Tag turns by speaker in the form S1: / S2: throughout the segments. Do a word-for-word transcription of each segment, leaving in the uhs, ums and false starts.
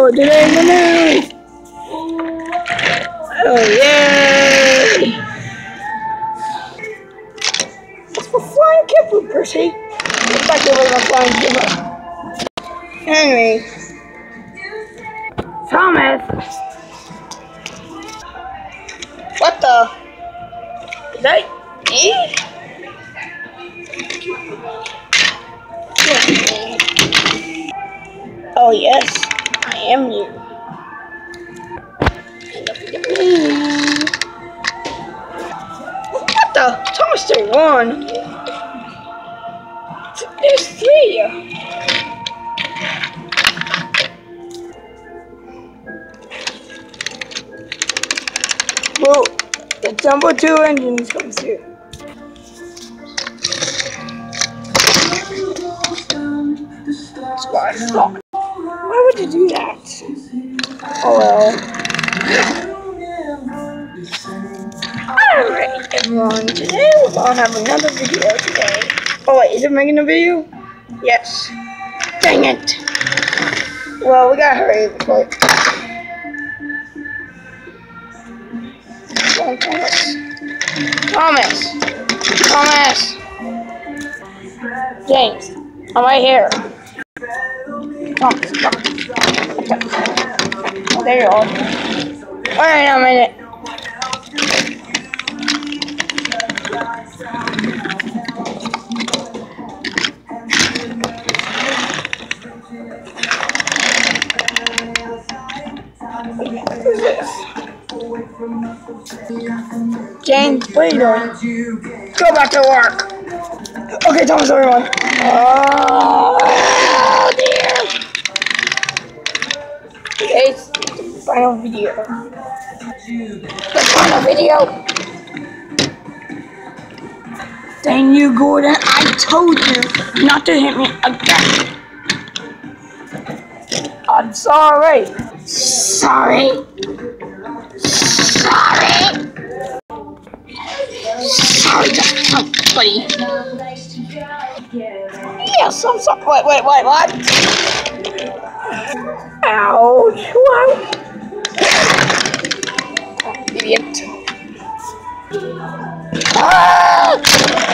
S1: Oh, today in the news! Oh, yay! That's for flying kipper, Percy. Looks like it was a flying kipper. Anyway. Thomas! What the? Is that me? Yeah. Oh, yes. I am you. What the? Thomas thirty-one. There's three. Well, the Jumbo two engines comes through. Why would you do that? Oh well. Alright everyone, today we're gonna have another video today. Oh wait, is it making a video? Yes. Dang it! Well, we gotta hurry before it. Come on, Thomas. Thomas! Thomas! James, I'm right here. Thomas, come. Oh, there you are. Wait a minute. Who's this? James, what are you doing? Go back to work. Okay, Thomas, everyone. Oh dear. Today's the final video. The final video. Dang you, Gordon! I told you not to hit me again. I'm sorry. Sorry. Sorry. Sorry, just oh, buddy. Yes, I'm sorry. Wait, wait, wait, what? Ouch! Wow. Oh, idiot. Ah!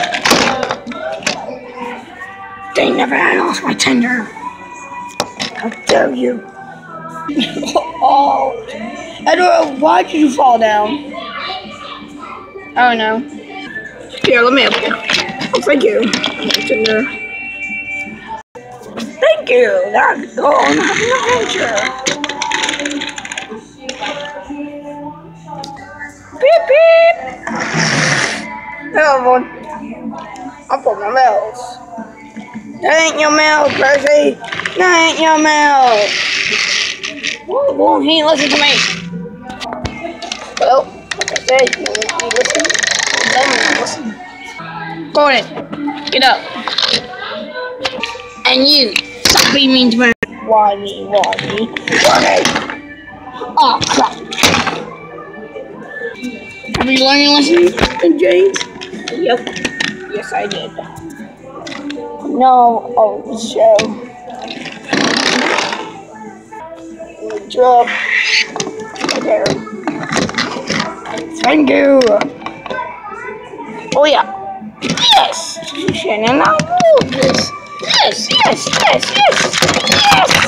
S1: Dang, never I lost my tender. How dare you? Oh, Edward, why did you fall down? I don't know. Here, let me help you. Oh, thank you. Tender. Thank you. That's going on an adventure. Beep beep. Hello, everyone. I'm for my mouse. That ain't your mouse, Percy. That ain't your mouse. Whoa, whoa, he ain't listen to me. Well, like I said, you you listen. Then listen. Gordon, get up. And you, stop being mean to me. Why me? Why me? Why me? Oh crap. Have you learned your lesson, James? Yep. Yes, I did. No, oh, show. Drop. Right there. Thank you. Oh yeah. Yes. Shannon, I love this. Yes, yes, yes, yes, yes.